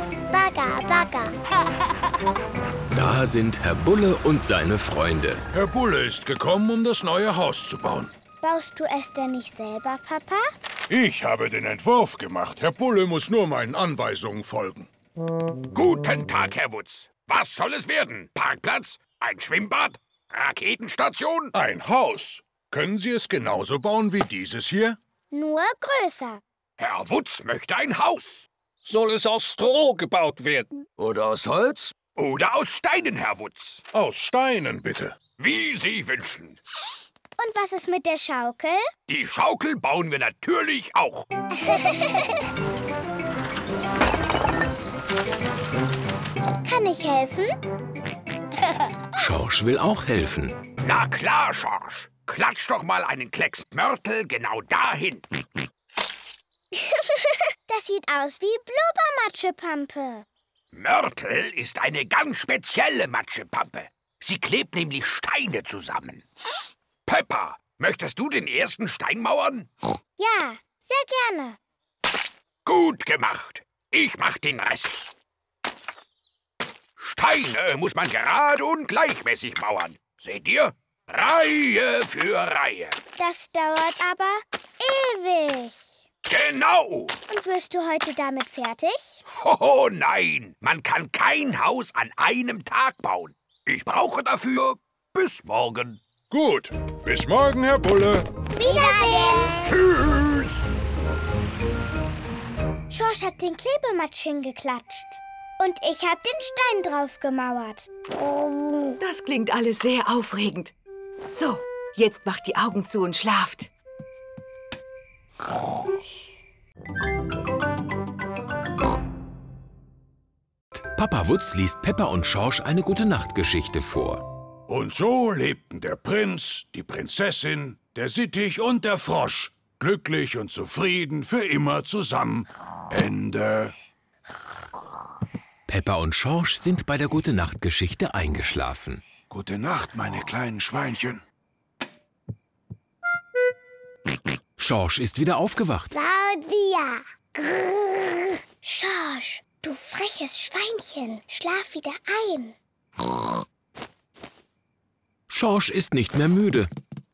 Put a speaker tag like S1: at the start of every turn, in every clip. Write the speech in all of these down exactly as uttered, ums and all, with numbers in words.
S1: Bagger, Bagger.
S2: Da sind Herr Bulle und seine Freunde.
S3: Herr Bulle ist gekommen, um das neue Haus zu bauen.
S1: Baust du es denn nicht selber, Papa?
S3: Ich habe den Entwurf gemacht. Herr Bulle muss nur meinen Anweisungen folgen.
S4: Guten Tag, Herr Wutz. Was soll es werden? Parkplatz? Ein Schwimmbad? Raketenstation?
S3: Ein Haus. Können Sie es genauso bauen wie dieses hier?
S1: Nur größer.
S4: Herr Wutz möchte ein Haus.
S5: Soll es aus Stroh gebaut werden? Oder aus Holz?
S4: Oder aus Steinen, Herr Wutz.
S3: Aus Steinen, bitte.
S4: Wie Sie wünschen.
S1: Und was ist mit der Schaukel?
S4: Die Schaukel bauen wir natürlich auch.
S1: Kann ich helfen?
S2: Schorsch will auch helfen.
S4: Na klar, Schorsch. Klatsch doch mal einen Klecks Mörtel genau dahin.
S1: Das sieht aus wie Blubbermatschepampe.
S4: Mörtel ist eine ganz spezielle Matschepampe. Sie klebt nämlich Steine zusammen. Peppa, möchtest du den ersten Stein mauern?
S1: Ja, sehr gerne.
S4: Gut gemacht. Ich mach den Rest. Steine muss man gerade und gleichmäßig mauern. Seht ihr? Reihe für Reihe.
S1: Das dauert aber ewig.
S4: Genau.
S1: Und wirst du heute damit fertig?
S4: Oh nein, man kann kein Haus an einem Tag bauen. Ich brauche dafür bis morgen.
S3: Gut. Bis morgen, Herr Bulle.
S1: Wiedersehen.
S4: Tschüss.
S1: Schorsch hat den Klebematsch hingeklatscht. Und ich habe den Stein drauf gemauert. Oh.
S6: Das klingt alles sehr aufregend. So, jetzt macht die Augen zu und schlaft.
S2: Papa Wutz liest Peppa und Schorsch eine Gute-Nacht-Geschichte vor.
S3: Und so lebten der Prinz, die Prinzessin, der Sittich und der Frosch glücklich und zufrieden für immer zusammen. Ende.
S2: Peppa und Schorsch sind bei der Gute-Nacht-Geschichte eingeschlafen.
S3: Gute Nacht, meine kleinen Schweinchen.
S2: Schorsch ist wieder aufgewacht.
S1: Claudia. Grrr. Schorsch, du freches Schweinchen, schlaf wieder ein.
S2: Schorsch ist nicht mehr müde.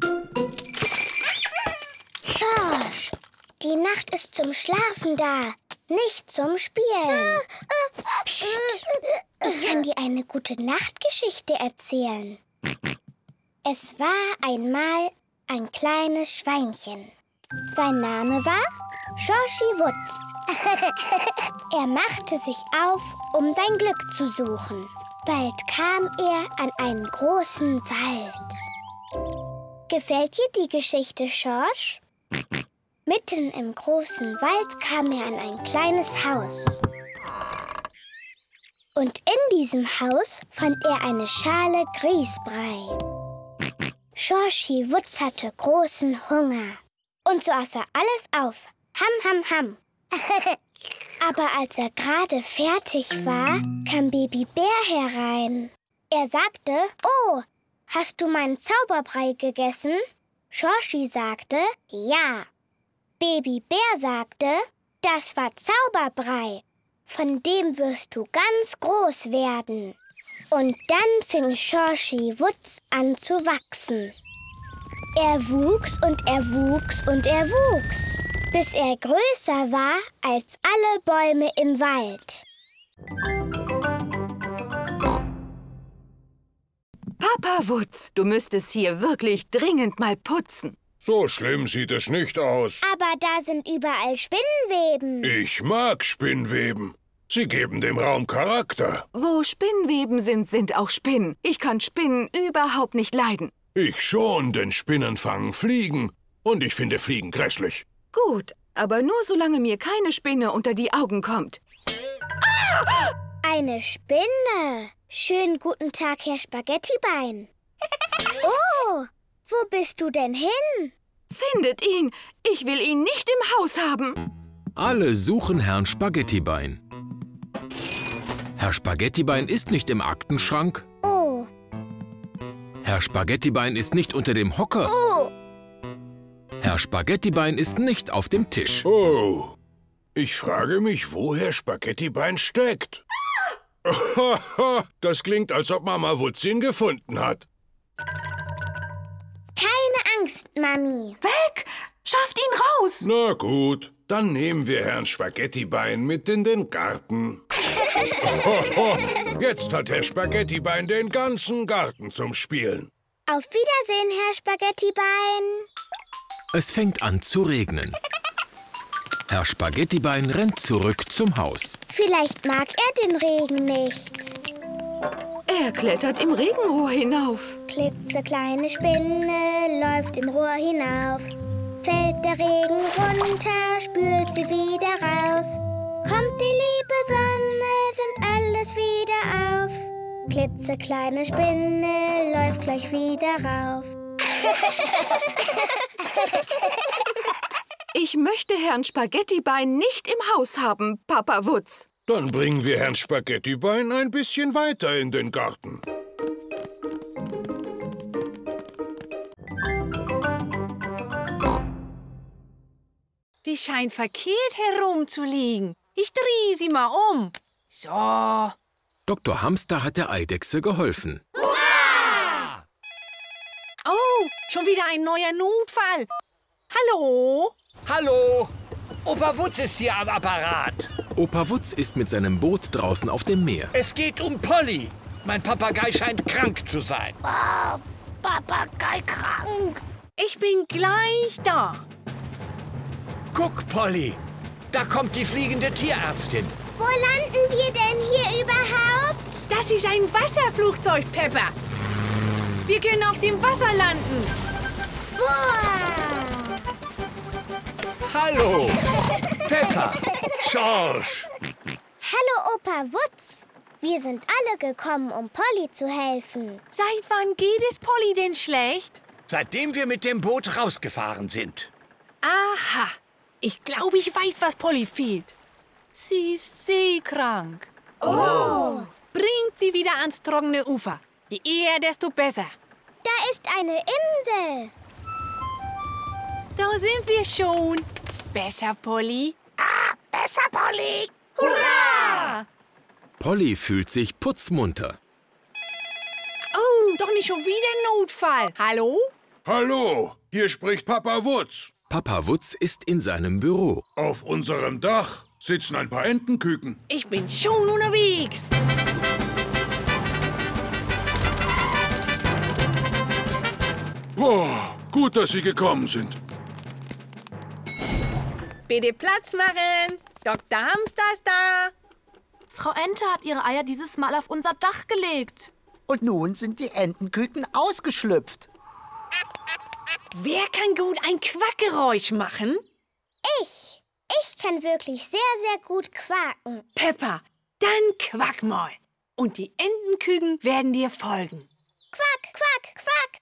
S1: Schorsch, die Nacht ist zum Schlafen da, nicht zum Spielen. Psst, ich kann dir eine Gute-Nacht-Geschichte erzählen. Es war einmal ein kleines Schweinchen. Sein Name war Schorschi Wutz. Er machte sich auf, um sein Glück zu suchen. Bald kam er an einen großen Wald. Gefällt dir die Geschichte, Schorsch? Mitten im großen Wald kam er an ein kleines Haus. Und in diesem Haus fand er eine Schale Grießbrei. Schorschi Wutz hatte großen Hunger. Und so aß er alles auf. Ham, ham, ham. Aber als er gerade fertig war, kam Baby Bär herein. Er sagte, oh, hast du meinen Zauberbrei gegessen? Schorschi sagte, ja. Baby Bär sagte, das war Zauberbrei. Von dem wirst du ganz groß werden. Und dann fing Schorschi Wutz an zu wachsen. Er wuchs und er wuchs und er wuchs, bis er größer war als alle Bäume im Wald.
S6: Papa Wutz, du müsstest hier wirklich dringend mal putzen.
S3: So schlimm sieht es nicht aus.
S1: Aber da sind überall Spinnenweben.
S3: Ich mag Spinnweben. Sie geben dem Raum Charakter.
S6: Wo Spinnweben sind, sind auch Spinnen. Ich kann Spinnen überhaupt nicht leiden.
S3: Ich schon, denn Spinnen fangen Fliegen. Und ich finde Fliegen grässlich.
S6: Gut, aber nur solange mir keine Spinne unter die Augen kommt.
S1: Ah! Eine Spinne. Schönen guten Tag, Herr Spaghettibein. Oh, wo bist du denn hin?
S6: Findet ihn. Ich will ihn nicht im Haus haben.
S2: Alle suchen Herrn Spaghettibein. Herr Spaghettibein ist nicht im Aktenschrank.
S1: Oh.
S2: Herr Spaghettibein ist nicht unter dem Hocker.
S1: Oh.
S2: Herr Spaghettibein ist nicht auf dem Tisch.
S3: Oh, Ich frage mich, wo Herr Spaghettibein steckt. Ah! Das klingt, als ob Mama Wutz ihn gefunden hat.
S1: Keine Angst, Mami.
S6: Weg! Schafft ihn raus!
S3: Na gut, dann nehmen wir Herrn Spaghettibein mit in den Garten. Jetzt hat Herr Spaghettibein den ganzen Garten zum Spielen.
S1: Auf Wiedersehen, Herr Spaghettibein.
S2: Es fängt an zu regnen. Herr Spaghettibein rennt zurück zum Haus.
S1: Vielleicht mag er den Regen nicht.
S6: Er klettert im Regenrohr hinauf.
S1: Klitzekleine Spinne läuft im Rohr hinauf. Fällt der Regen runter, spült sie wieder raus. Kommt die liebe Sonne, wärmt alles wieder auf. Klitzekleine Spinne läuft gleich wieder rauf.
S6: Ich möchte Herrn Spaghettibein nicht im Haus haben, Papa Wutz.
S3: Dann bringen wir Herrn Spaghettibein ein bisschen weiter in den Garten.
S7: Die scheint verkehrt herumzuliegen. Ich drehe sie mal um. So.
S2: Doktor Hamster hat der Eidechse geholfen.
S7: Hurra! Oh, schon wieder ein neuer Notfall. Hallo?
S5: Hallo, Opa Wutz ist hier am Apparat.
S2: Opa Wutz ist mit seinem Boot draußen auf dem Meer.
S5: Es geht um Polly. Mein Papagei scheint krank zu sein.
S7: Oh, Papagei krank. Ich bin gleich da.
S5: Guck, Polly, da kommt die fliegende Tierärztin.
S1: Wo landen wir denn hier überhaupt?
S7: Das ist ein Wasserflugzeug, Peppa. Wir können auf dem Wasser landen.
S1: Boah!
S5: Hallo, Peppa, Schorsch.
S1: Hallo, Opa Wutz. Wir sind alle gekommen, um Polly zu helfen.
S7: Seit wann geht es Polly denn schlecht?
S5: Seitdem wir mit dem Boot rausgefahren sind.
S7: Aha. Ich glaube, ich weiß, was Polly fehlt. Sie ist seekrank.
S1: Oh!
S7: Bringt sie wieder ans trockene Ufer. Je eher, desto besser.
S1: Da ist eine Insel.
S7: Da sind wir schon. Besser, Polly. Ah, besser, Polly. Hurra!
S2: Polly fühlt sich putzmunter.
S7: Oh, doch nicht schon wieder Notfall. Hallo?
S3: Hallo, hier spricht Papa Wutz.
S2: Papa Wutz ist in seinem Büro.
S3: Auf unserem Dach sitzen ein paar Entenküken.
S7: Ich bin schon unterwegs.
S3: Boah, gut, dass Sie gekommen sind.
S7: Bitte Platz machen. Doktor Hamster ist da.
S8: Frau Ente hat ihre Eier dieses Mal auf unser Dach gelegt.
S9: Und nun sind die Entenküken ausgeschlüpft.
S7: Wer kann gut ein Quackgeräusch machen?
S1: Ich. Ich kann wirklich sehr, sehr gut quaken.
S7: Peppa, dann quack mal. Und die Entenküken werden dir folgen.
S1: Quack, quack, quack.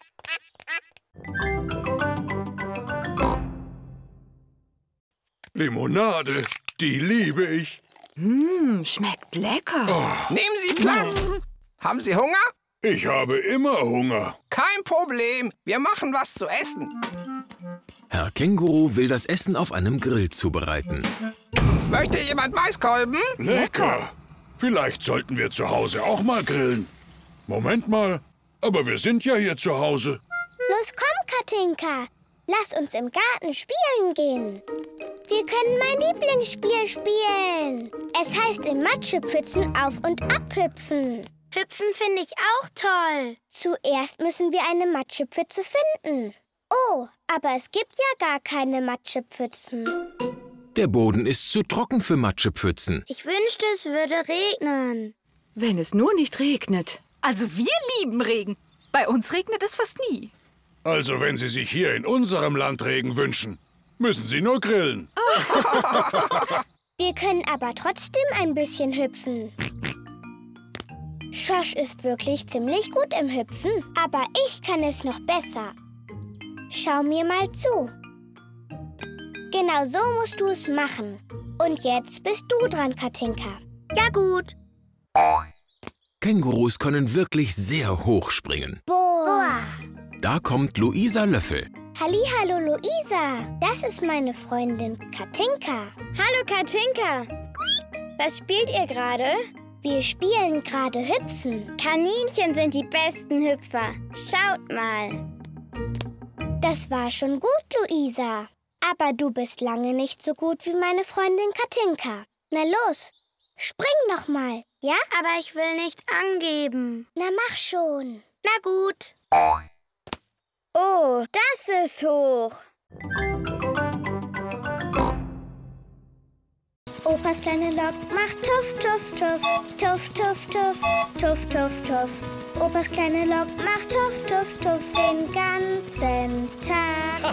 S3: Limonade, die liebe ich.
S6: Mmm, schmeckt lecker.
S4: Nehmen Sie Platz. Haben Sie Hunger?
S3: Ich habe immer Hunger.
S4: Kein Problem. Wir machen was zu essen.
S2: Herr Känguru will das Essen auf einem Grill zubereiten.
S4: Möchte jemand Maiskolben?
S3: Lecker. Vielleicht sollten wir zu Hause auch mal grillen. Moment mal, aber wir sind ja hier zu Hause.
S1: Los, komm, Katinka. Lass uns im Garten spielen gehen. Wir können mein Lieblingsspiel spielen. Es heißt im Matschepfützen auf- und abhüpfen. Hüpfen finde ich auch toll. Zuerst müssen wir eine Matschepfütze finden. Oh, aber es gibt ja gar keine Matschepfützen.
S2: Der Boden ist zu trocken für Matschepfützen.
S1: Ich wünschte, es würde regnen.
S6: Wenn es nur nicht regnet.
S8: Also wir lieben Regen. Bei uns regnet es fast nie.
S3: Also wenn Sie sich hier in unserem Land Regen wünschen, müssen Sie nur grillen.
S1: Wir können aber trotzdem ein bisschen hüpfen. Schorsch ist wirklich ziemlich gut im Hüpfen, aber ich kann es noch besser. Schau mir mal zu. Genau so musst du es machen. Und jetzt bist du dran, Katinka. Ja gut.
S2: Kängurus können wirklich sehr hoch springen.
S1: Boah.
S2: Da kommt Luisa Löffel.
S1: Hallihallo, Luisa. Das ist meine Freundin Katinka. Hallo, Katinka. Was spielt ihr gerade? Wir spielen gerade Hüpfen. Kaninchen sind die besten Hüpfer. Schaut mal. Das war schon gut, Luisa. Aber du bist lange nicht so gut wie meine Freundin Katinka. Na los, spring noch mal. Ja, aber ich will nicht angeben. Na, mach schon. Na gut. Oh, das ist hoch. Opas kleine Lok macht tuff, tuff, tuff. Tuff, tuff, tuff. Tuff, tuff, tuff. Opas kleine Lok macht tuff, tuff, tuff den ganzen Tag.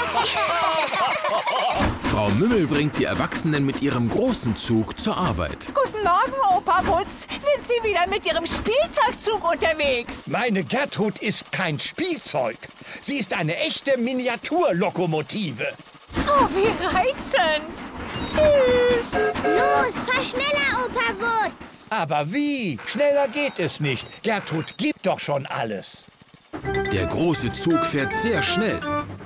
S2: Frau Mümmel bringt die Erwachsenen mit ihrem großen Zug zur Arbeit.
S7: Guten Morgen, Opa Wutz. Sind Sie wieder mit Ihrem Spielzeugzug unterwegs?
S5: Meine Gertrud ist kein Spielzeug. Sie ist eine echte Miniaturlokomotive.
S7: Oh, wie reizend. Tschüss.
S1: Los, fahr schneller, Opa Wutz.
S5: Aber wie? Schneller geht es nicht. Gertrud gibt doch schon alles.
S2: Der große Zug fährt sehr schnell.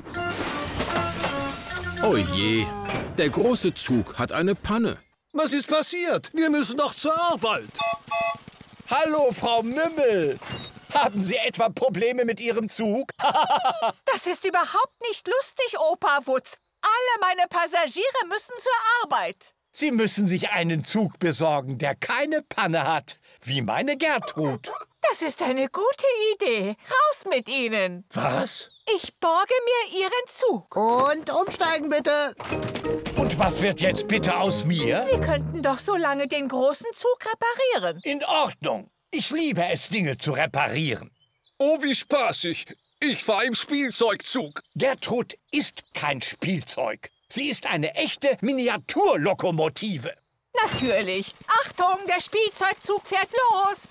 S2: Oh je, der große Zug hat eine Panne.
S5: Was ist passiert? Wir müssen noch zur Arbeit. Hallo, Frau Mümmel. Haben Sie etwa Probleme mit Ihrem Zug?
S7: Das ist überhaupt nicht lustig, Opa Wutz. Alle meine Passagiere müssen zur Arbeit.
S5: Sie müssen sich einen Zug besorgen, der keine Panne hat, wie meine Gertrud.
S7: Das ist eine gute Idee. Raus mit Ihnen.
S5: Was?
S7: Ich borge mir Ihren Zug.
S9: Und umsteigen bitte.
S5: Und was wird jetzt bitte aus mir?
S7: Sie könnten doch so lange den großen Zug reparieren.
S5: In Ordnung. Ich liebe es, Dinge zu reparieren.
S10: Oh, wie spaßig. Ich fahre im Spielzeugzug.
S5: Gertrud ist kein Spielzeug. Sie ist eine echte Miniaturlokomotive.
S7: Natürlich. Achtung, der Spielzeugzug fährt los.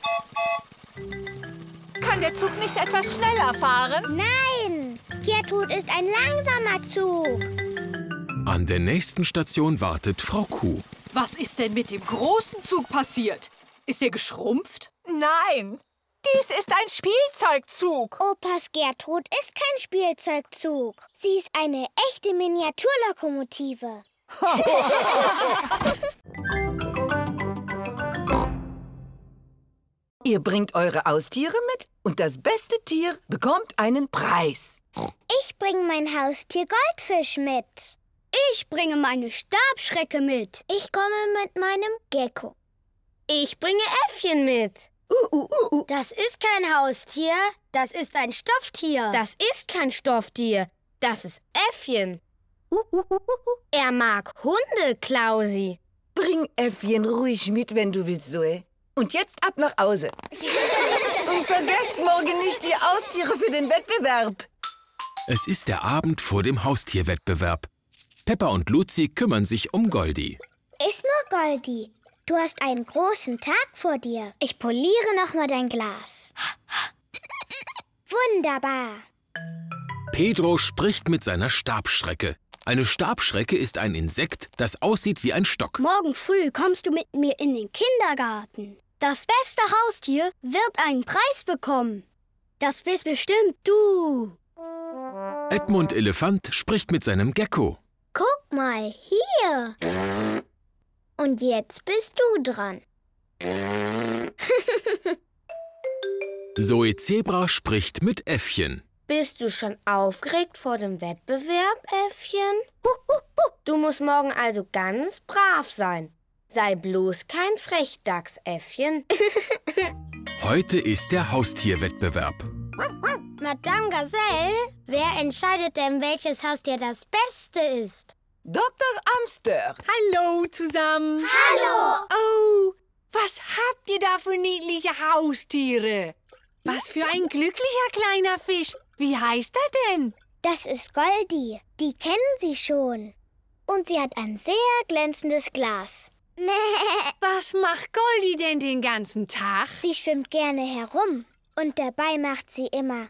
S7: Kann der Zug nicht etwas schneller fahren?
S1: Nein, Gertrud ist ein langsamer Zug.
S2: An der nächsten Station wartet Frau Kuh.
S6: Was ist denn mit dem großen Zug passiert? Ist er geschrumpft?
S7: Nein, dies ist ein Spielzeugzug.
S1: Opas Gertrud ist kein Spielzeugzug. Sie ist eine echte Miniaturlokomotive.
S11: Ihr bringt eure Haustiere mit und das beste Tier bekommt einen Preis.
S1: Ich bringe mein Haustier Goldfisch mit. Ich bringe meine Stabschrecke mit. Ich komme mit meinem Gecko. Ich bringe Äffchen mit. Uh, uh, uh, uh. Das ist kein Haustier, das ist ein Stofftier. Das ist kein Stofftier, das ist Äffchen. Uh, uh, uh, uh. Er mag Hunde, Klausi.
S11: Bring Äffchen ruhig mit, wenn du willst, Zoe. Und jetzt ab nach Hause. Und vergesst morgen nicht die Haustiere für den Wettbewerb.
S2: Es ist der Abend vor dem Haustierwettbewerb. Peppa und Luzi kümmern sich um Goldi.
S1: Ist nur Goldi. Du hast einen großen Tag vor dir. Ich poliere noch mal dein Glas. Wunderbar.
S2: Pedro spricht mit seiner Stabschrecke. Eine Stabschrecke ist ein Insekt, das aussieht wie ein Stock.
S1: Morgen früh kommst du mit mir in den Kindergarten. Das beste Haustier wird einen Preis bekommen. Das bist bestimmt du.
S2: Edmund Elefant spricht mit seinem Gecko.
S1: Guck mal, hier. Und jetzt bist du dran.
S2: Zoe Zebra spricht mit Äffchen.
S12: Bist du schon aufgeregt vor dem Wettbewerb, Äffchen? Du musst morgen also ganz brav sein. Sei bloß kein Frechdachs, Äffchen.
S2: Heute ist der Haustierwettbewerb.
S1: Madame Gazelle, wer entscheidet denn, welches Haustier das Beste ist?
S11: Doktor Amster.
S6: Hallo zusammen.
S1: Hallo.
S7: Oh, was habt ihr da für niedliche Haustiere? Was für ein glücklicher kleiner Fisch. Wie heißt er denn?
S1: Das ist Goldi. Die kennen Sie schon. Und sie hat ein sehr glänzendes Glas.
S7: Was macht Goldi denn den ganzen Tag?
S1: Sie schwimmt gerne herum. Und dabei macht sie immer...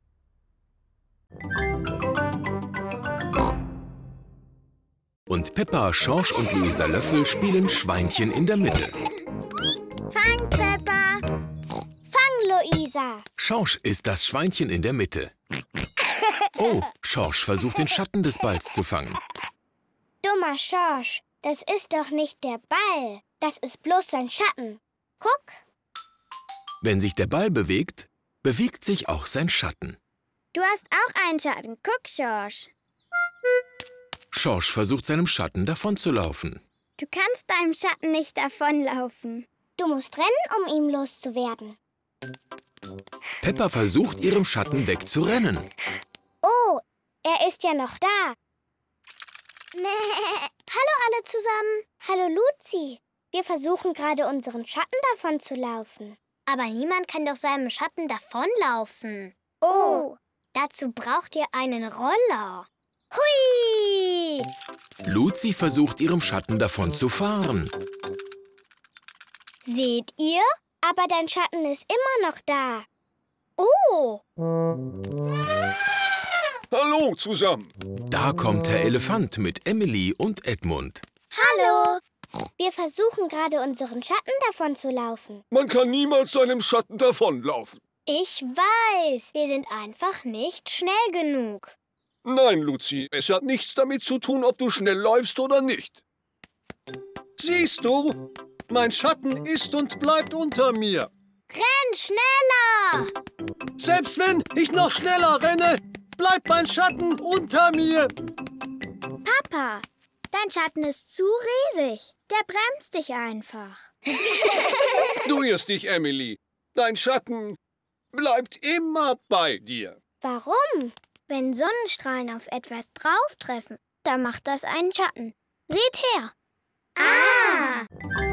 S2: Und Peppa, Schorsch und Luisa Löffel spielen Schweinchen in der Mitte.
S1: Fang, Peppa! Fang, Luisa!
S2: Schorsch ist das Schweinchen in der Mitte. Oh, Schorsch versucht, den Schatten des Balls zu fangen.
S1: Dummer Schorsch, das ist doch nicht der Ball. Das ist bloß sein Schatten. Guck.
S2: Wenn sich der Ball bewegt, bewegt sich auch sein Schatten.
S1: Du hast auch einen Schatten. Guck, Schorsch.
S2: Schorsch versucht, seinem Schatten davonzulaufen.
S1: Du kannst deinem Schatten nicht davonlaufen. Du musst rennen, um ihm loszuwerden.
S2: Peppa versucht, ihrem Schatten wegzurennen.
S1: Oh, er ist ja noch da. Hallo alle zusammen. Hallo Luzi. Wir versuchen gerade, unseren Schatten davon zu laufen. Aber niemand kann doch seinem Schatten davonlaufen. Oh, dazu braucht ihr einen Roller. Hui!
S2: Luzi versucht, ihrem Schatten davon zu fahren.
S1: Seht ihr? Aber dein Schatten ist immer noch da. Oh!
S10: Hallo zusammen.
S2: Da kommt Herr Elefant mit Emily und Edmund.
S1: Hallo! Wir versuchen gerade, unseren Schatten davon zu laufen.
S10: Man kann niemals seinem Schatten davonlaufen.
S1: Ich weiß, wir sind einfach nicht schnell genug.
S10: Nein, Luzi, es hat nichts damit zu tun, ob du schnell läufst oder nicht.
S5: Siehst du, mein Schatten ist und bleibt unter mir.
S1: Renn schneller!
S5: Selbst wenn ich noch schneller renne, bleibt mein Schatten unter mir.
S1: Papa, dein Schatten ist zu riesig. Der bremst dich einfach.
S10: Du irrst dich, Emily. Dein Schatten bleibt immer bei dir.
S1: Warum? Wenn Sonnenstrahlen auf etwas drauftreffen, dann macht das einen Schatten. Seht her. Ah!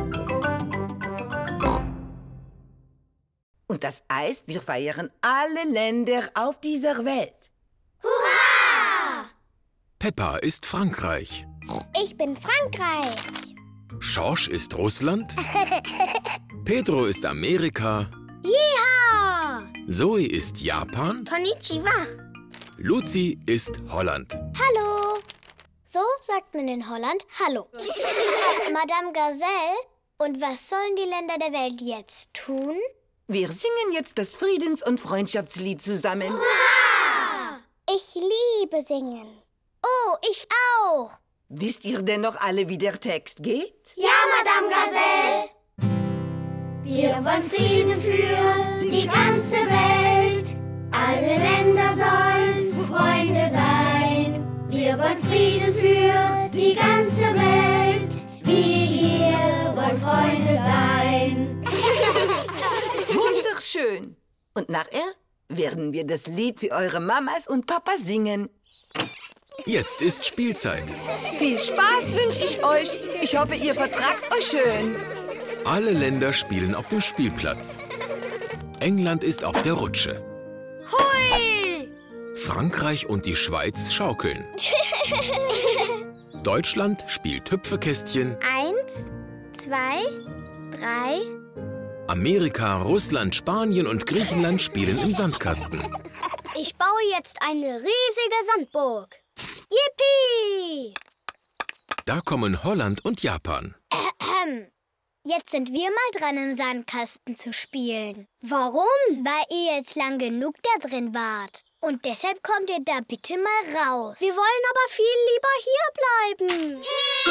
S11: Und das heißt, wir feiern alle Länder auf dieser Welt.
S1: Hurra!
S2: Peppa ist Frankreich.
S1: Ich bin Frankreich.
S2: Schorsch ist Russland. Pedro ist Amerika.
S1: Yeehaw!
S2: Zoe ist Japan.
S1: Konnichiwa.
S2: Luzi ist Holland.
S1: Hallo. So sagt man in Holland Hallo. Madame Gazelle, und was sollen die Länder der Welt jetzt tun?
S11: Wir singen jetzt das Friedens- und Freundschaftslied zusammen.
S1: Hurra! Ich liebe singen. Oh, ich auch.
S11: Wisst ihr denn noch alle, wie der Text geht?
S1: Ja, Madame Gazelle. Wir wollen Frieden für die ganze Welt. Alle Länder sollen Freunde sein. Wir wollen Frieden für die ganze Welt. Wir hier wollen Freunde sein.
S11: Wunderschön. Und nachher werden wir das Lied für eure Mamas und Papas singen.
S2: Jetzt ist Spielzeit.
S11: Viel Spaß wünsche ich euch. Ich hoffe, ihr vertragt euch schön.
S2: Alle Länder spielen auf dem Spielplatz. England ist auf der Rutsche.
S6: Hui!
S2: Frankreich und die Schweiz schaukeln. Deutschland spielt Hüpfekästchen.
S1: Eins, zwei, drei.
S2: Amerika, Russland, Spanien und Griechenland spielen im Sandkasten.
S1: Ich baue jetzt eine riesige Sandburg. Yippie!
S2: Da kommen Holland und Japan.
S1: Jetzt sind wir mal dran, im Sandkasten zu spielen. Warum? Weil ihr jetzt lang genug da drin wart. Und deshalb kommt ihr da bitte mal raus. Wir wollen aber viel lieber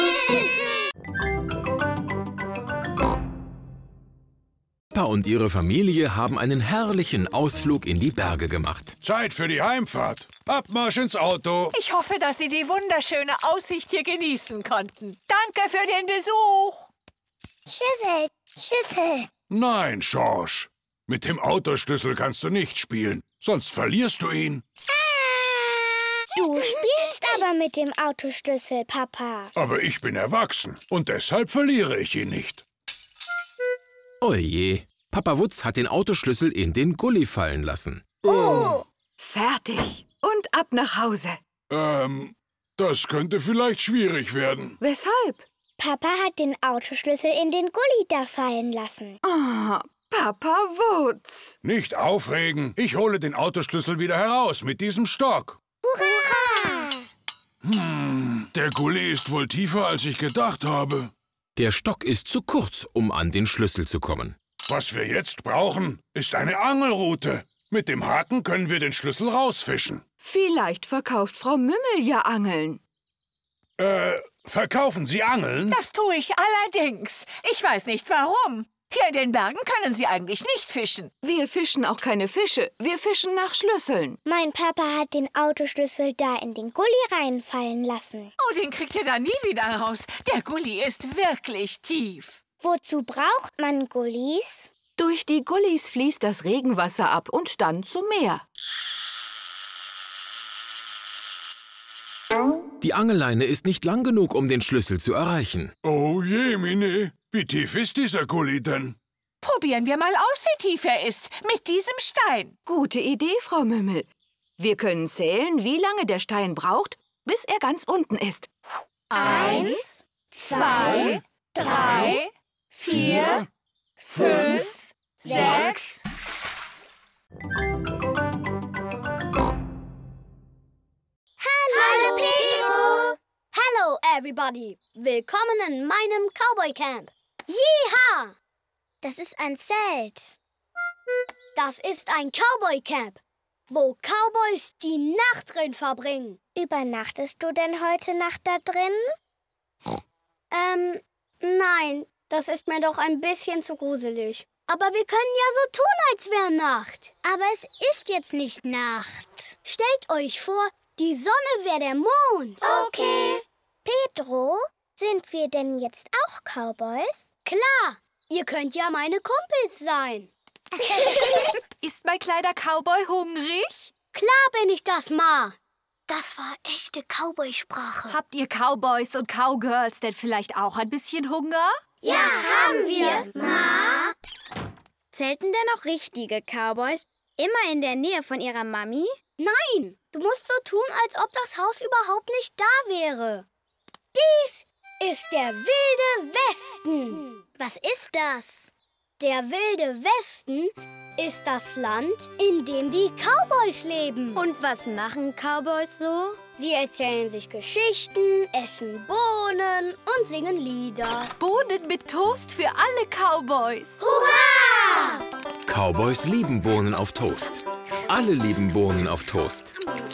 S1: hier bleiben.
S2: Peppa und ihre Familie haben einen herrlichen Ausflug in die Berge gemacht.
S3: Zeit für die Heimfahrt. Abmarsch ins Auto.
S7: Ich hoffe, dass Sie die wunderschöne Aussicht hier genießen konnten. Danke für den Besuch.
S1: Schüssel, Schüssel.
S3: Nein, Schorsch. Mit dem Autoschlüssel kannst du nicht spielen, sonst verlierst du ihn.
S1: Du spielst aber mit dem Autoschlüssel, Papa.
S3: Aber ich bin erwachsen und deshalb verliere ich ihn nicht.
S2: Oje, Papa Wutz hat den Autoschlüssel in den Gully fallen lassen.
S6: Oh! Fertig. Und ab nach Hause.
S3: Ähm, das könnte vielleicht schwierig werden.
S6: Weshalb?
S1: Papa hat den Autoschlüssel in den Gully da fallen lassen.
S6: Oh, Papa Wutz.
S3: Nicht aufregen. Ich hole den Autoschlüssel wieder heraus mit diesem Stock.
S1: Hurra!
S3: Hm, der Gully ist wohl tiefer, als ich gedacht habe.
S2: Der Stock ist zu kurz, um an den Schlüssel zu kommen.
S3: Was wir jetzt brauchen, ist eine Angelrute. Mit dem Haken können wir den Schlüssel rausfischen.
S6: Vielleicht verkauft Frau Mümmel ja Angeln.
S3: Äh, verkaufen Sie Angeln?
S13: Das tue ich allerdings. Ich weiß nicht warum. Hier in den Bergen können Sie eigentlich nicht fischen.
S6: Wir fischen auch keine Fische. Wir fischen nach Schlüsseln.
S1: Mein Papa hat den Autoschlüssel da in den Gully reinfallen lassen.
S13: Oh, den kriegt ihr da nie wieder raus. Der Gully ist wirklich tief.
S1: Wozu braucht man Gullis?
S6: Durch die Gullis fließt das Regenwasser ab und dann zum Meer.
S2: Die Angelleine ist nicht lang genug, um den Schlüssel zu erreichen.
S3: Oh je, Mine. Wie tief ist dieser Gully denn?
S13: Probieren wir mal aus, wie tief er ist. Mit diesem Stein.
S6: Gute Idee, Frau Mümmel. Wir können zählen, wie lange der Stein braucht, bis er ganz unten ist.
S13: Eins, zwei, drei, vier, fünf, sechs.
S1: Hallo, Pedro! Hallo, everybody! Willkommen in meinem Cowboy-Camp. Yeeha! Das ist ein Zelt. Das ist ein Cowboy-Camp, wo Cowboys die Nacht drin verbringen. Übernachtest du denn heute Nacht da drin? Ähm, nein, das ist mir doch ein bisschen zu gruselig. Aber wir können ja so tun, als wäre Nacht. Aber es ist jetzt nicht Nacht. Stellt euch vor, die Sonne wäre der Mond. Okay. Pedro, sind wir denn jetzt auch Cowboys? Klar, ihr könnt ja meine Kumpels sein.
S8: Ist mein kleiner Cowboy hungrig?
S1: Klar bin ich das, Ma. Das war echte Cowboy-Sprache.
S8: Habt ihr Cowboys und Cowgirls denn vielleicht auch ein bisschen Hunger?
S1: Ja, haben wir, Ma.
S14: Zelten denn auch richtige Cowboys immer in der Nähe von ihrer Mami?
S1: Nein, du musst so tun, als ob das Haus überhaupt nicht da wäre. Dies ist der Wilde Westen. Was ist das? Der Wilde Westen ist das Land, in dem die Cowboys leben.
S14: Und was machen Cowboys so?
S1: Sie erzählen sich Geschichten, essen Bohnen und singen Lieder.
S8: Bohnen mit Toast für alle Cowboys.
S1: Hurra!
S2: Cowboys lieben Bohnen auf Toast. Alle lieben Bohnen auf Toast.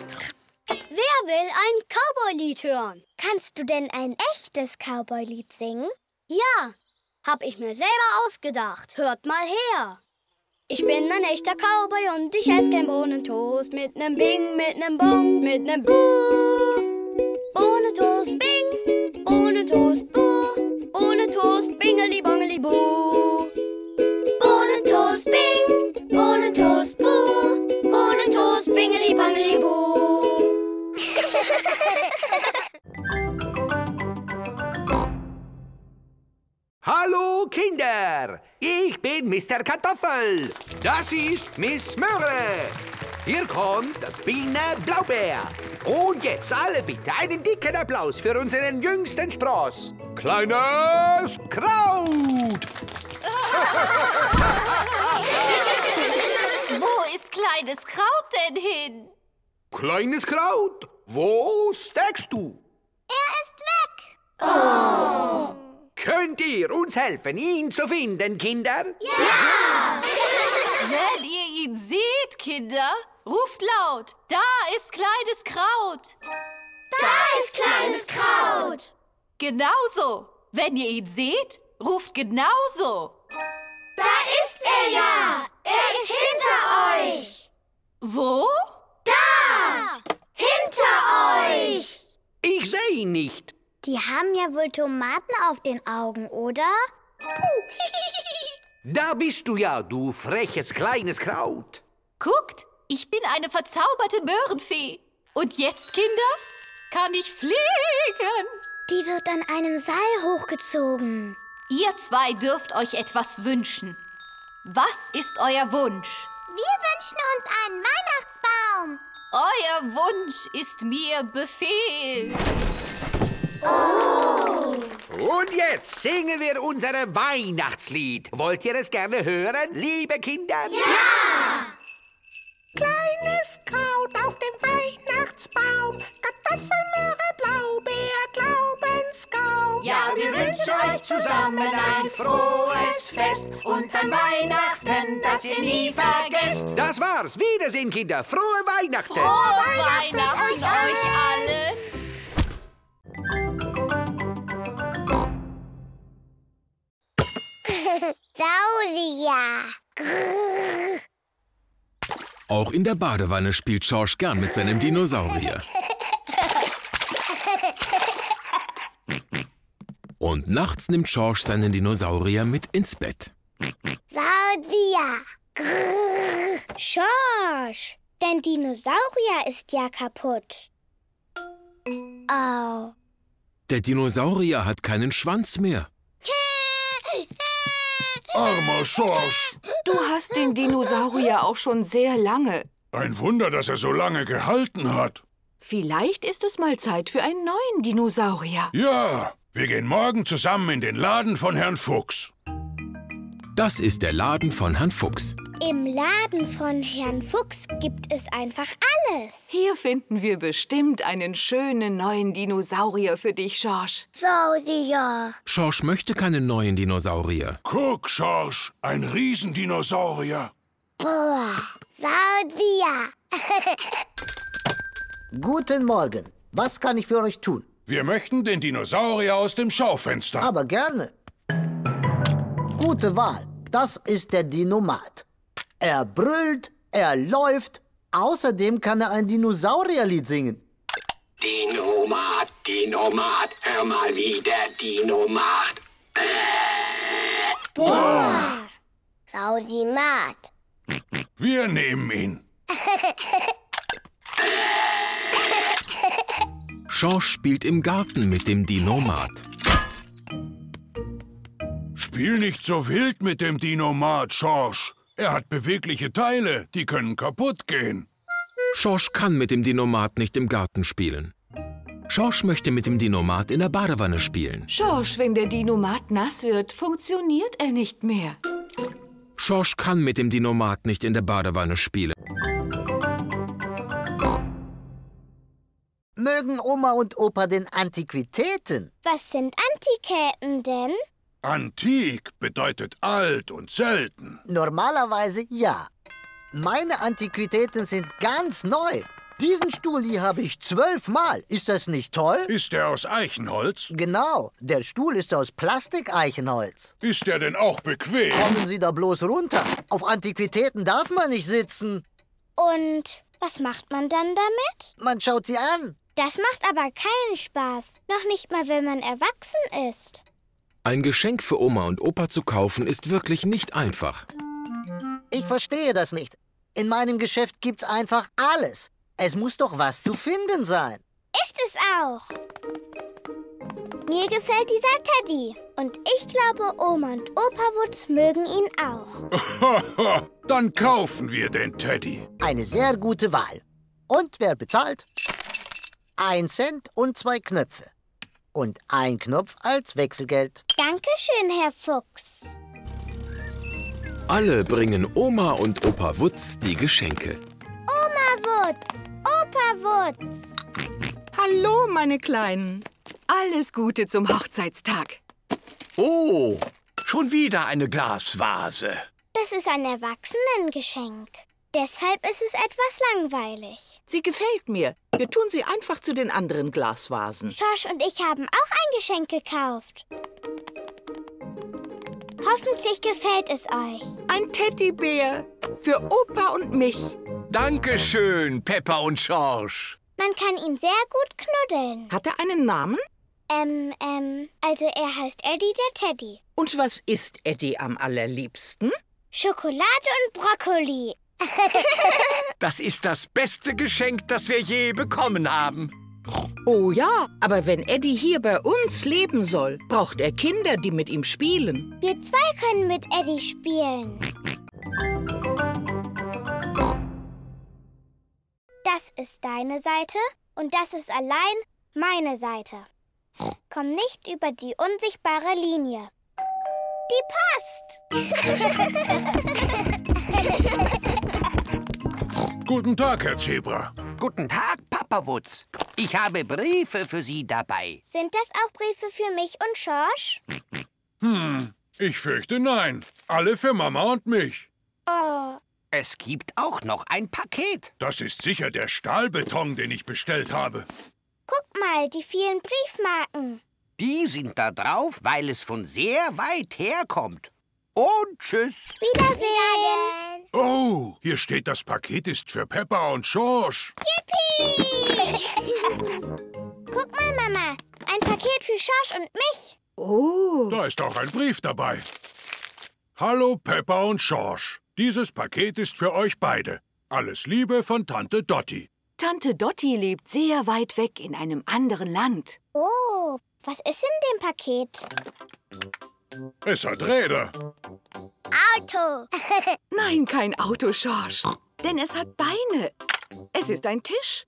S1: Wer will ein Cowboy-Lied hören? Kannst du denn ein echtes Cowboy-Lied singen? Ja, hab ich mir selber ausgedacht. Hört mal her. Ich bin ein echter Cowboy und ich esse gern Bohnentoast. Mit nem Bing, mit nem Bong, mit nem Buh. Bohnentoast, Bing, Bohnentoast, Buh. Bohnentoast, Bingeli, Bongeli, Buh. Bohnentoast, Bing, Bohnentoast, Buh. Bohnentoast, Bingeli, Bongeli, Buh.
S4: Hallo Kinder, ich bin Mister Kartoffel. Das ist Miss Möhre. Hier kommt Biene Blaubeer. Und jetzt alle bitte einen dicken Applaus für unseren jüngsten Spross. Kleines Kraut.
S8: Wo ist kleines Kraut denn hin?
S4: Kleines Kraut, wo steckst du?
S1: Er ist weg. Oh.
S4: Könnt ihr uns helfen, ihn zu finden, Kinder?
S1: Ja!
S8: Wenn ihr ihn seht, Kinder, ruft laut. Da ist kleines Kraut.
S1: Da ist kleines Kraut.
S8: Genauso. Wenn ihr ihn seht, ruft genauso.
S1: Da ist er ja. Er ist hinter euch.
S8: Wo?
S1: Da! Hinter euch.
S4: Ich sehe ihn nicht.
S1: Die haben ja wohl Tomaten auf den Augen, oder?
S4: Da bist du ja, du freches kleines Kraut.
S8: Guckt, ich bin eine verzauberte Möhrenfee. Und jetzt, Kinder, kann ich fliegen.
S1: Die wird an einem Seil hochgezogen.
S8: Ihr zwei dürft euch etwas wünschen. Was ist euer Wunsch?
S1: Wir wünschen uns einen Weihnachtsbaum.
S8: Euer Wunsch ist mir Befehl.
S1: Oh.
S4: Und jetzt singen wir unser Weihnachtslied. Wollt ihr es gerne hören, liebe Kinder?
S1: Ja!
S13: Kleines Kraut auf dem Weihnachtsbaum, Kartoffel, Möhre, Blaubeer, Glaubenskaum.
S8: Ja, wir wünschen
S15: wünsch euch zusammen ein frohes Fest und an Weihnachten, das ihr nie vergesst.
S4: Das war's. Wiedersehen, Kinder. Frohe Weihnachten.
S8: Frohe Weihnachten, Weihnachten euch allen.
S1: Saurier.
S2: Auch in der Badewanne spielt Schorsch gern mit seinem Dinosaurier. Und nachts nimmt Schorsch seinen Dinosaurier mit ins Bett.
S1: Saurier. Schorsch, dein Dinosaurier ist ja kaputt. Oh.
S2: Der Dinosaurier hat keinen Schwanz mehr.
S3: Armer Schorsch.
S6: Du hast den Dinosaurier auch schon sehr lange.
S3: Ein Wunder, dass er so lange gehalten hat.
S6: Vielleicht ist es mal Zeit für einen neuen Dinosaurier.
S3: Ja, wir gehen morgen zusammen in den Laden von Herrn Fuchs.
S2: Das ist der Laden von Herrn Fuchs.
S1: Im Laden von Herrn Fuchs gibt es einfach alles.
S6: Hier finden wir bestimmt einen schönen neuen Dinosaurier für dich, Schorsch.
S1: Saurier.
S2: Schorsch möchte keinen neuen Dinosaurier.
S3: Guck, Schorsch, ein Riesendinosaurier.
S1: Boah, Saurier.
S9: Guten Morgen. Was kann ich für euch tun?
S3: Wir möchten den Dinosaurier aus dem Schaufenster.
S9: Aber gerne. Gute Wahl. Das ist der Dinomat. Er brüllt, er läuft. Außerdem kann er ein Dinosaurierlied singen.
S15: Dinomat, Dinomat, hör mal, wie der Dino macht.
S1: Boah, Saudimat.
S3: Wir nehmen ihn.
S2: Schorsch spielt im Garten mit dem Dinomat.
S3: Spiel nicht so wild mit dem Dinomat, Schorsch. Er hat bewegliche Teile, die können kaputt gehen.
S2: Schorsch kann mit dem Dinomat nicht im Garten spielen. Schorsch möchte mit dem Dinomat in der Badewanne spielen.
S6: Schorsch, wenn der Dinomat nass wird, funktioniert er nicht mehr.
S2: Schorsch kann mit dem Dinomat nicht in der Badewanne spielen.
S9: Mögen Oma und Opa den Antiquitäten?
S1: Was sind Antiquitäten denn?
S3: Antik bedeutet alt und selten.
S9: Normalerweise ja. Meine Antiquitäten sind ganz neu. Diesen Stuhl hier habe ich zwölfmal. Ist das nicht toll?
S3: Ist der aus Eichenholz?
S9: Genau, der Stuhl ist aus Plastikeichenholz.
S3: Ist der denn auch bequem?
S9: Kommen Sie da bloß runter. Auf Antiquitäten darf man nicht sitzen.
S1: Und was macht man dann damit?
S9: Man schaut sie an.
S1: Das macht aber keinen Spaß. Noch nicht mal, wenn man erwachsen ist.
S2: Ein Geschenk für Oma und Opa zu kaufen, ist wirklich nicht einfach.
S9: Ich verstehe das nicht. In meinem Geschäft gibt's einfach alles. Es muss doch was zu finden sein.
S1: Ist es auch. Mir gefällt dieser Teddy. Und ich glaube, Oma und Opa Wutz mögen ihn auch.
S3: Dann kaufen wir den Teddy.
S9: Eine sehr gute Wahl. Und wer bezahlt? Ein Cent und zwei Knöpfe. Und ein Knopf als Wechselgeld.
S1: Dankeschön, Herr Fuchs.
S2: Alle bringen Oma und Opa Wutz die Geschenke.
S1: Oma Wutz, Opa Wutz.
S11: Hallo, meine Kleinen.
S6: Alles Gute zum Hochzeitstag.
S5: Oh, schon wieder eine Glasvase.
S1: Das ist ein Erwachsenengeschenk. Deshalb ist es etwas langweilig.
S11: Sie gefällt mir. Wir tun sie einfach zu den anderen Glasvasen.
S1: Schorsch und ich haben auch ein Geschenk gekauft. Hoffentlich gefällt es euch.
S11: Ein Teddybär für Opa und mich.
S5: Dankeschön, Peppa und Schorsch.
S1: Man kann ihn sehr gut knuddeln.
S11: Hat er einen Namen?
S1: Ähm, ähm, also er heißt Eddie der Teddy.
S11: Und was isst Eddie am allerliebsten?
S1: Schokolade und Brokkoli.
S5: Das ist das beste Geschenk, das wir je bekommen haben.
S11: Oh ja, aber wenn Eddie hier bei uns leben soll, braucht er Kinder, die mit ihm spielen.
S1: Wir zwei können mit Eddie spielen. Das ist deine Seite und das ist allein meine Seite. Komm nicht über die unsichtbare Linie. Die passt.
S3: Guten Tag, Herr Zebra.
S4: Guten Tag, Papa Wutz. Ich habe Briefe für Sie dabei.
S1: Sind das auch Briefe für mich und Schorsch?
S3: Hm, ich fürchte nein. Alle für Mama und mich.
S1: Oh.
S4: Es gibt auch noch ein Paket.
S3: Das ist sicher der Stahlbeton, den ich bestellt habe.
S1: Guck mal, die vielen Briefmarken.
S4: Die sind da drauf, weil es von sehr weit herkommt. Und tschüss.
S1: Wiedersehen.
S3: Oh, hier steht, das Paket ist für Peppa und Schorsch.
S1: Yippie! Guck mal, Mama. Ein Paket für Schorsch und mich.
S11: Oh.
S3: Da ist auch ein Brief dabei. Hallo, Peppa und Schorsch. Dieses Paket ist für euch beide. Alles Liebe von Tante Dotti.
S6: Tante Dotti lebt sehr weit weg in einem anderen Land.
S1: Oh, was ist in dem Paket?
S3: Es hat Räder.
S1: Auto.
S6: Nein, kein Auto, Schorsch. Denn es hat Beine. Es ist ein Tisch.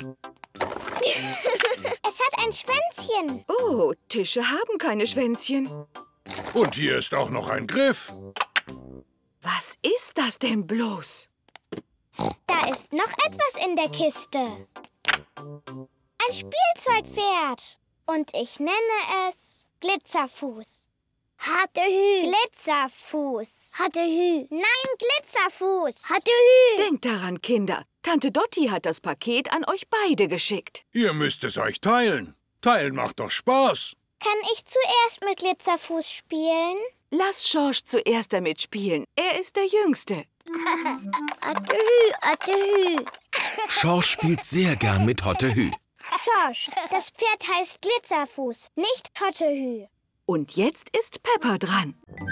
S1: Es hat ein Schwänzchen.
S6: Oh, Tische haben keine Schwänzchen.
S3: Und hier ist auch noch ein Griff.
S6: Was ist das denn bloß?
S1: Da ist noch etwas in der Kiste. Ein Spielzeugpferd. Und ich nenne es Glitzerfuß. Hatte Hü. Glitzerfuß. Hatte Hü. Nein, Glitzerfuß. Hatte Hü.
S6: Denkt daran, Kinder. Tante Dotti hat das Paket an euch beide geschickt.
S3: Ihr müsst es euch teilen. Teilen macht doch Spaß.
S1: Kann ich zuerst mit Glitzerfuß spielen?
S6: Lass Schorsch zuerst damit spielen. Er ist der Jüngste.
S1: Hatte Hü, hatte Hü.
S2: Schorsch spielt sehr gern mit Hotte Hü.
S1: Schorsch, das Pferd heißt Glitzerfuß, nicht Hotte Hü.
S6: Und jetzt ist Peppa dran.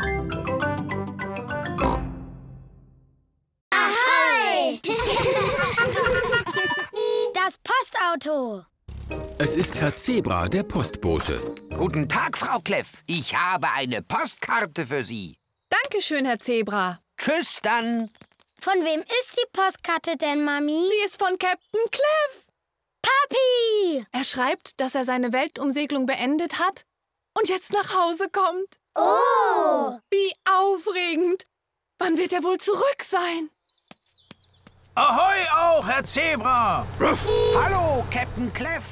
S1: Ahoi!
S12: Das Postauto.
S2: Es ist Herr Zebra, der Postbote.
S4: Guten Tag, Frau Kleff. Ich habe eine Postkarte für Sie.
S7: Dankeschön, Herr Zebra.
S4: Tschüss dann.
S12: Von wem ist die Postkarte denn, Mami?
S7: Sie ist von Captain Cliff.
S12: Papi!
S7: Er schreibt, dass er seine Weltumsegelung beendet hat und jetzt nach Hause kommt.
S1: Oh!
S7: Wie aufregend. Wann wird er wohl zurück sein?
S5: Ahoi auch, Herr Zebra!
S4: Hallo, Captain Cliff.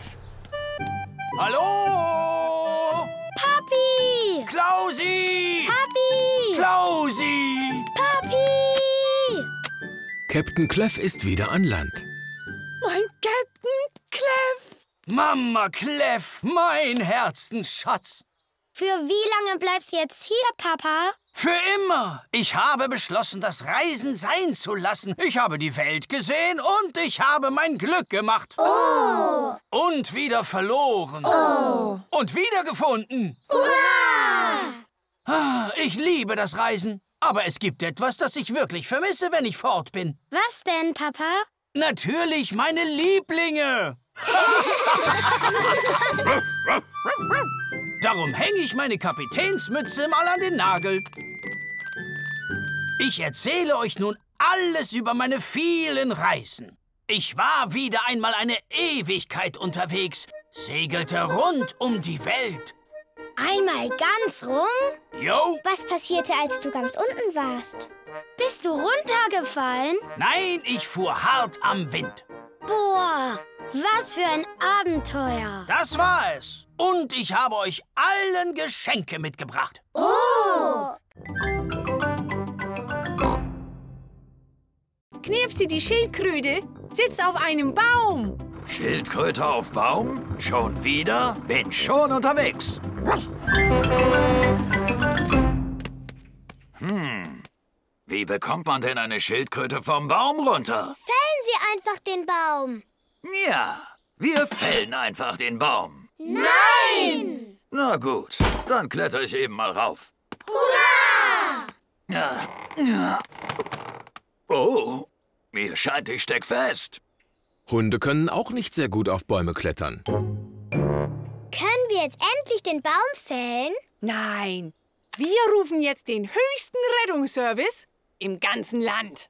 S5: Hallo!
S12: Papi!
S5: Klausi!
S12: Papi!
S5: Klausi!
S12: Papi!
S2: Captain Clef ist wieder an Land.
S7: Mein Captain Cliff!
S5: Mama Clef, mein Herzensschatz!
S12: Für wie lange bleibst du jetzt hier, Papa?
S5: Für immer! Ich habe beschlossen, das Reisen sein zu lassen. Ich habe die Welt gesehen und ich habe mein Glück gemacht.
S1: Oh!
S5: Und wieder verloren.
S1: Oh!
S5: Und wiedergefunden.
S1: Hurra!
S5: Ich liebe das Reisen. Aber es gibt etwas, das ich wirklich vermisse, wenn ich fort bin.
S12: Was denn, Papa?
S5: Natürlich meine Lieblinge. Darum hänge ich meine Kapitänsmütze mal an den Nagel. Ich erzähle euch nun alles über meine vielen Reisen. Ich war wieder einmal eine Ewigkeit unterwegs, segelte rund um die Welt.
S12: Einmal ganz rum?
S5: Jo.
S1: Was passierte, als du ganz unten warst?
S12: Bist du runtergefallen?
S5: Nein, ich fuhr hart am Wind.
S12: Boah, was für ein Abenteuer.
S5: Das war es. Und ich habe euch allen Geschenke mitgebracht.
S1: Oh!
S7: Knirpsi, die Schildkröte, sitzt auf einem Baum.
S5: Schildkröte auf Baum? Schon wieder? Bin schon unterwegs. Hm, wie bekommt man denn eine Schildkröte vom Baum runter?
S1: Fällen Sie einfach den Baum.
S5: Ja, wir fällen einfach den Baum.
S1: Nein!
S5: Na gut, dann kletter ich eben mal rauf.
S1: Hurra!
S5: Ja, ja. Oh, mir scheint, ich steck fest.
S2: Hunde können auch nicht sehr gut auf Bäume klettern.
S1: Können wir jetzt endlich den Baum fällen?
S7: Nein, wir rufen jetzt den höchsten Rettungsservice im ganzen Land.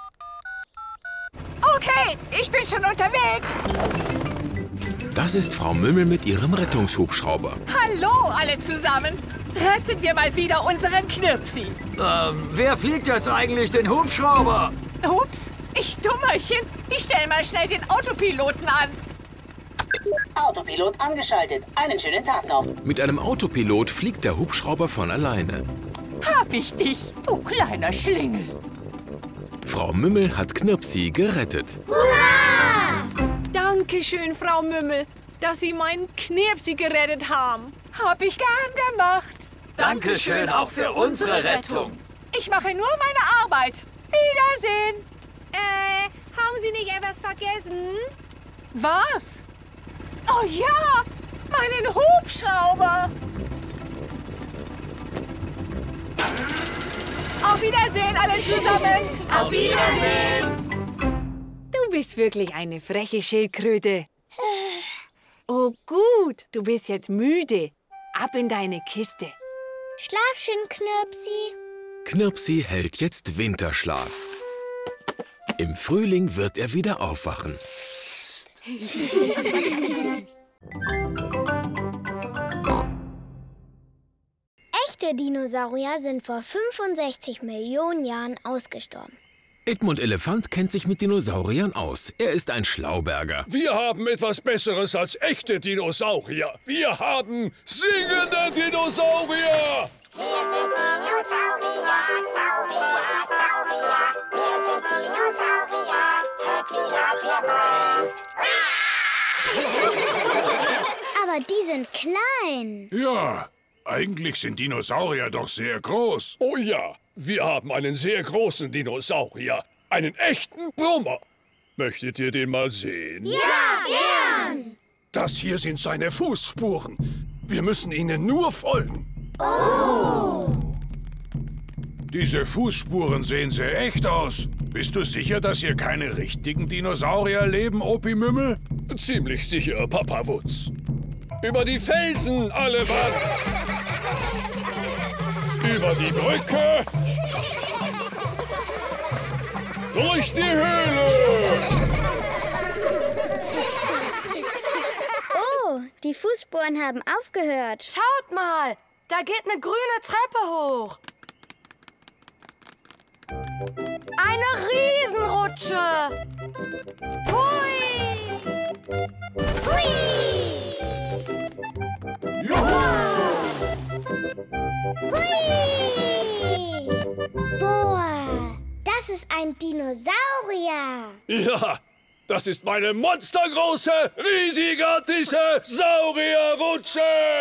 S13: Okay, ich bin schon unterwegs.
S2: Das ist Frau Mümmel mit ihrem Rettungshubschrauber.
S13: Hallo alle zusammen. Retten wir mal wieder unseren Knirpsi.
S5: Ähm, wer fliegt jetzt eigentlich den Hubschrauber?
S13: Ups, ich Dummerchen. Ich stell mal schnell den Autopiloten an.
S16: Autopilot angeschaltet. Einen schönen Tag noch.
S2: Mit einem Autopilot fliegt der Hubschrauber von alleine.
S13: Hab ich dich, du kleiner Schlingel.
S2: Frau Mümmel hat Knirpsi gerettet.
S7: Hurra! Dankeschön, Frau Mümmel, dass Sie meinen Knirpsi gerettet haben.
S13: Hab ich gern gemacht.
S5: Dankeschön auch für unsere Rettung.
S13: Ich mache nur meine Arbeit. Wiedersehen.
S7: Äh, haben Sie nicht etwas vergessen?
S13: Was? Oh ja, meinen Hubschrauber. Auf Wiedersehen alle zusammen.
S15: Auf Wiedersehen.
S7: Du bist wirklich eine freche Schildkröte. Oh gut, du bist jetzt müde. Ab in deine Kiste.
S1: Schlaf schön, Knirpsi.
S2: Knirpsi hält jetzt Winterschlaf. Im Frühling wird er wieder aufwachen.
S1: Echte Dinosaurier sind vor fünfundsechzig Millionen Jahren ausgestorben.
S2: Edmund Elefant kennt sich mit Dinosauriern aus. Er ist ein Schlauberger.
S10: Wir haben etwas Besseres als echte Dinosaurier. Wir haben singende Dinosaurier.
S15: Wir sind Dinosaurier, Saurier, Saurier. Wir sind Dinosaurier. Hört, wie laut wir brüllen.
S1: Aber die sind klein.
S3: Ja, eigentlich sind Dinosaurier doch sehr groß.
S10: Oh ja, wir haben einen sehr großen Dinosaurier. Einen echten Brummer. Möchtet ihr den mal sehen?
S1: Ja, gern.
S10: Das hier sind seine Fußspuren. Wir müssen ihnen nur folgen.
S1: Oh.
S3: Diese Fußspuren sehen sehr echt aus. Bist du sicher, dass hier keine richtigen Dinosaurier leben, Opi Mümmel?
S10: Ziemlich sicher, Papa Wutz. Über die Felsen, alle Mann! Über die Brücke! Durch die Höhle!
S1: Oh, die Fußspuren haben aufgehört.
S12: Schaut mal, da geht eine grüne Treppe hoch. Eine Riesenrutsche. Hui!
S1: Hui!
S3: Juhu!
S1: Hui! Boah, das ist ein Dinosaurier.
S10: Ja, das ist meine monstergroße, riesigartige Saurierrutsche!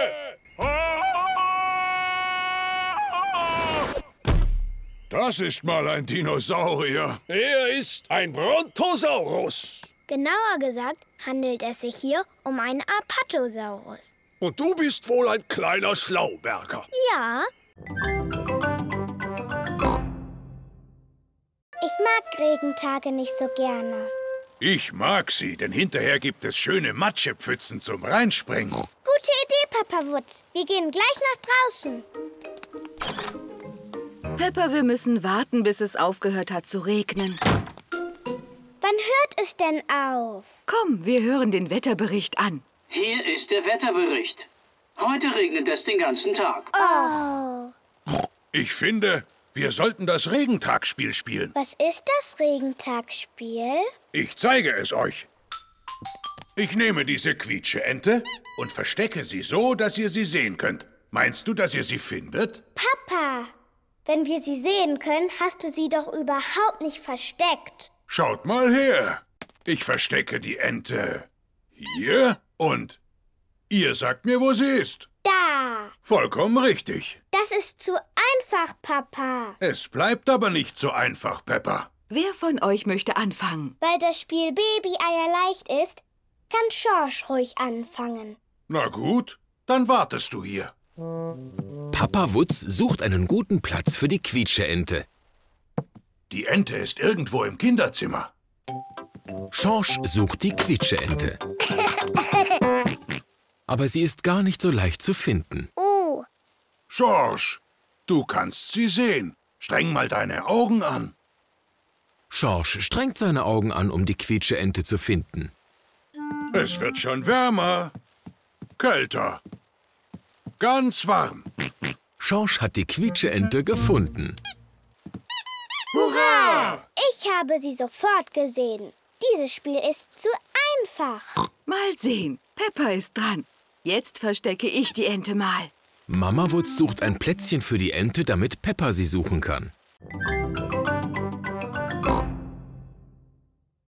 S3: Das ist mal ein Dinosaurier.
S10: Er ist ein Brontosaurus.
S1: Genauer gesagt handelt es sich hier um einen Apatosaurus.
S10: Und du bist wohl ein kleiner Schlauberger.
S1: Ja. Ich mag Regentage nicht so gerne.
S3: Ich mag sie, denn hinterher gibt es schöne Matschepfützen zum Reinspringen.
S1: Gute Idee, Papa Wutz. Wir gehen gleich nach draußen.
S6: Peppa, wir müssen warten, bis es aufgehört hat zu regnen.
S1: Wann hört es denn auf?
S6: Komm, wir hören den Wetterbericht an.
S5: Hier ist der Wetterbericht. Heute regnet es den ganzen Tag.
S1: Oh.
S3: Ich finde, wir sollten das Regentagspiel spielen.
S1: Was ist das Regentagspiel?
S3: Ich zeige es euch. Ich nehme diese Quietscheente und verstecke sie so, dass ihr sie sehen könnt. Meinst du, dass ihr sie findet?
S1: Papa, wenn wir sie sehen können, hast du sie doch überhaupt nicht versteckt.
S3: Schaut mal her. Ich verstecke die Ente hier und ihr sagt mir, wo sie ist.
S1: Da.
S3: Vollkommen richtig.
S1: Das ist zu einfach, Papa.
S3: Es bleibt aber nicht so einfach, Peppa.
S6: Wer von euch möchte anfangen?
S1: Weil das Spiel Baby-Eier leicht ist, kann Schorsch ruhig anfangen.
S3: Na gut, dann wartest du hier.
S2: Papa Wutz sucht einen guten Platz für die Quietscheente.
S3: Die Ente ist irgendwo im Kinderzimmer.
S2: Schorsch sucht die Quietscheente. Aber sie ist gar nicht so leicht zu finden.
S1: Oh.
S3: Schorsch, du kannst sie sehen. Streng mal deine Augen an.
S2: Schorsch strengt seine Augen an, um die Quietscheente zu finden.
S3: Es wird schon wärmer. Kälter. Ganz warm.
S2: Schorsch hat die Quietscheente gefunden.
S1: Hurra! Ich habe sie sofort gesehen. Dieses Spiel ist zu einfach.
S6: Mal sehen. Peppa ist dran. Jetzt verstecke ich die Ente mal.
S2: Mama Wutz sucht ein Plätzchen für die Ente, damit Peppa sie suchen kann.